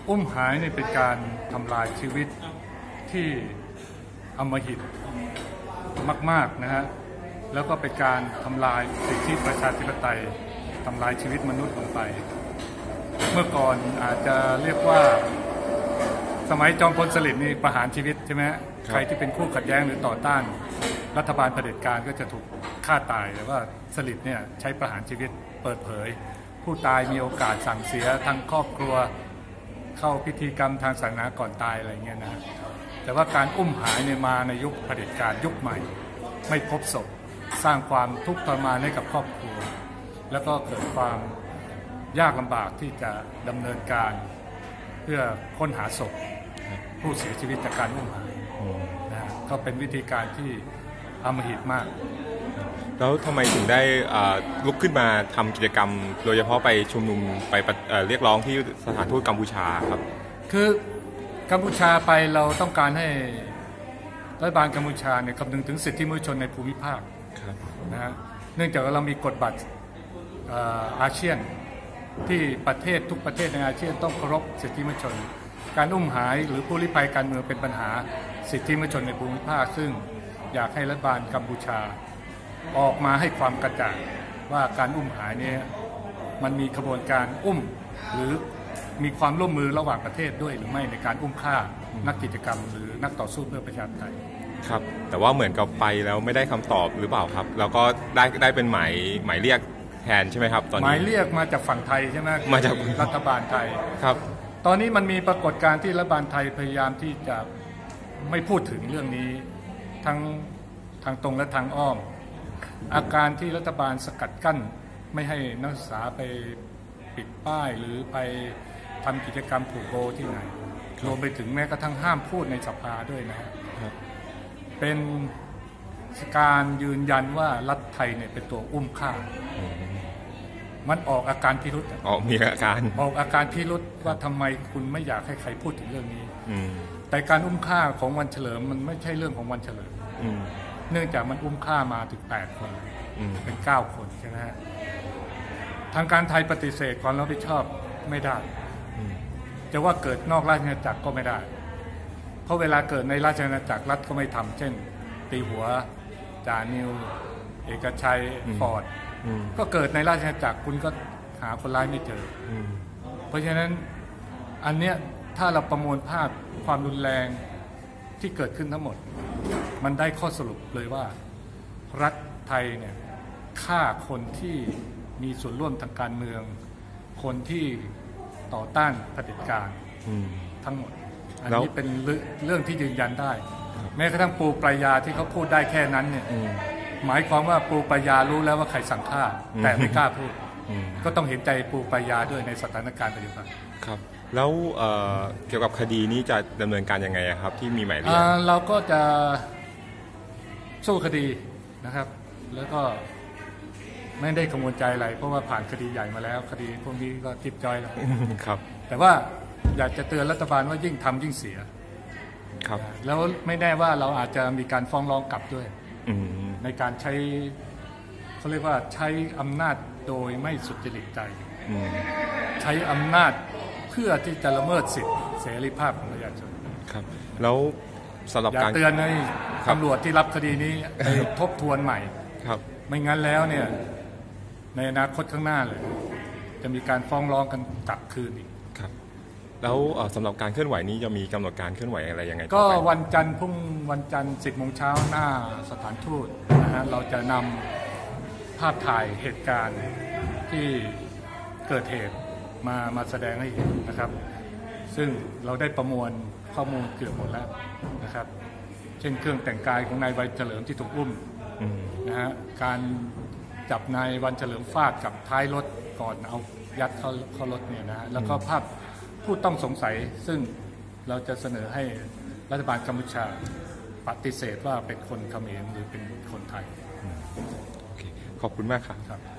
อุ้มหายนี่เป็นการทำลายชีวิตที่อำมหิตมากๆนะฮะแล้วก็เป็นการทำลายสิทธิประชาธิปไตยทำลายชีวิตมนุษย์ลงไปเมื่อก่อนอาจจะเรียกว่าสมัยจอมพลสฤษดิ์นี่ประหารชีวิตใช่ไหมใครที่เป็นคู่ขัดแย้งหรือต่อต้านรัฐบาลเผด็จการก็จะถูกฆ่าตายแต่ว่าสฤษดิ์เนี่ยใช้ประหารชีวิตเปิดเผยผู้ตายมีโอกาสสั่งเสียทั้งครอบครัวเข้าพิธีกรรมทางศาสนาก่อนตายอะไรเงี้ยนะแต่ว่าการอุ้มหายเนี่ยมาในยุคเผด็จการยุคใหม่ไม่พบศพสร้างความทุกข์ทรมานให้กับครอบครัวแล้วก็เกิดความยากลำบากที่จะดำเนินการเพื่อค้นหาศพผู้เสียชีวิตจากการอุ้มหายนะก็เป็นวิธีการที่อำมหิตมากแล้วทำไมถึงได้ลุกขึ้นมาทำกิจกรรมโดยเฉพาะไปชุมนุมไปเรียกร้องที่สถานทูตกัมพูชาครับคือกัมพูชาไปเราต้องการให้รัฐบาลกัมพูชาเนี่ยคำนึงถึงสิทธิมนุษยชนในภูมิภาคนะฮะเนื่องจากเรามีกฎบัตรอาเซียนที่ประเทศทุกประเทศในอาเซียนต้องเคารพสิทธิมนุษยชนการอุ้มหายหรือผู้ลี้ภัยการเมืองเป็นปัญหาสิทธิมนุษยชนในภูมิภาคซึ่งอยากให้รัฐบาลกัมพูชาออกมาให้ความกระจ่างว่าการอุ้มหายนี้มันมีขบวนการอุ้มหรือมีความร่วมมือระหว่างประเทศด้วยหรือไม่ในการอุ้มฆ่านักกิจกรรมหรือนักต่อสู้เพื่อประชาธิปไตยครับแต่ว่าเหมือนกับไปแล้วไม่ได้คำตอบหรือเปล่าครับแล้วก็ได้เป็นหมายเรียกแทนใช่ไหมครับตอนนี้หมายเรียกมาจากฝั่งไทยใช่ไหมมาจากรัฐบาลไทยครับตอนนี้มันมีปรากฏการณ์ที่รัฐบาลไทยพยายามที่จะไม่พูดถึงเรื่องนี้ทั้งทางตรงและทางอ้อมอาการที่รัฐบาลสกัดกั้นไม่ให้นักศึกษาไปปิดป้ายหรือไปทำกิจกรรมผูกโบที่ไหนรวมไปถึงแม้กระทั่งห้ามพูดในสภาด้วยนะครับเป็นการยืนยันว่ารัฐไทยเนี่ยเป็นตัวอุ้มฆ่ามันออกอาการพิรุษมีอาการออกอาการพิรุษว่าทำไมคุณไม่อยากให้ใครพูดถึงเรื่องนี้แต่การอุ้มฆ่าของวันเฉลิมมันไม่ใช่เรื่องของวันเฉลิมเนื่องจากมันอุ้มฆ่ามาถึง8 คนเป็น9 คนใช่ไหมฮะทางการไทยปฏิเสธความรับผิดชอบไม่ได้จะว่าเกิดนอกราชอาณาจักรก็ไม่ได้เพราะเวลาเกิดในราชอาณาจักรรัฐก็ไม่ทำเช่นตีหัวจานิวเอกชัยฟอร์ดก็เกิดในราชอาณาจักรคุณก็หาคนร้ายไม่เจอเพราะฉะนั้นอันเนี้ยถ้าเราประมวลภาพความรุนแรงที่เกิดขึ้นทั้งหมดมันได้ข้อสรุปเลยว่ารัฐไทยเนี่ยฆ่าคนที่มีส่วนร่วมทางการเมืองคนที่ต่อต้านเผด็จการทั้งหมดอันนี้เป็นเรื่องที่ยืนยันได้แม้กระทั่งปูปรายาที่เขาพูดได้แค่นั้นเนี่ยหมายความว่าปูปรายารู้แล้วว่าใครสั่งฆ่าแต่ไม่กล้าพูดก็ต้องเห็นใจปูปรายาด้วยในสถานการณ์ปัจจุบันครับแล้วเกี่ยวกับคดีนี้จะดำเนินการยังไงครับที่มีหมายเรียกเราก็จะสู้คดีนะครับแล้วก็ไม่ได้กังวลใจอะไรเพราะว่าผ่านคดีใหญ่มาแล้วคดีพวกนี้ก็จิบจอยแล้วครับแต่ว่าอยากจะเตือนรัฐบาลว่ายิ่งทำยิ่งเสียครับแล้วไม่แน่ว่าเราอาจจะมีการฟ้องร้องกลับด้วยในการใช้เขาเรียกว่าใช้อำนาจโดยไม่สุจริตใจใช้อำนาจเพื่อที่จะละเมิดสิทธิเสรีภาพของประชาชนครับแล้วสำหรับการเตือนให้ตำรวจที่รับคดีนี้ไปทบทวนใหม่ครับไม่งั้นแล้วเนี่ยในอนาคตข้างหน้าเลยจะมีการฟ้องร้องกันกลับคืนอีกครับแล้วสำหรับการเคลื่อนไหวนี้จะมีกำหนดการเคลื่อนไหวอะไรยังไงก็วันจันทร์วันจันทร์ 10 โมงเช้าหน้าสถานทูตนะฮะเราจะนำภาพถ่ายเหตุการณ์ที่เกิดเหตุมาแสดงให้เห็นนะครับซึ่งเราได้ประมวลข้อมูลเกือบหมดแล้วนะครับเช่นเครื่องแต่งกายของนายวันเฉลิมที่ถูกอุ้มนะฮะการจับนายวันเฉลิมฟาดกับท้ายรถก่อนเอายัดเข้ารถเนี่ยนะแล้วก็ภาพผู้ต้องสงสัยซึ่งเราจะเสนอให้รัฐบาลกัมพูชาปฏิเสธว่าเป็นคนเขมรหรือเป็นคนไทยขอบคุณมากครับ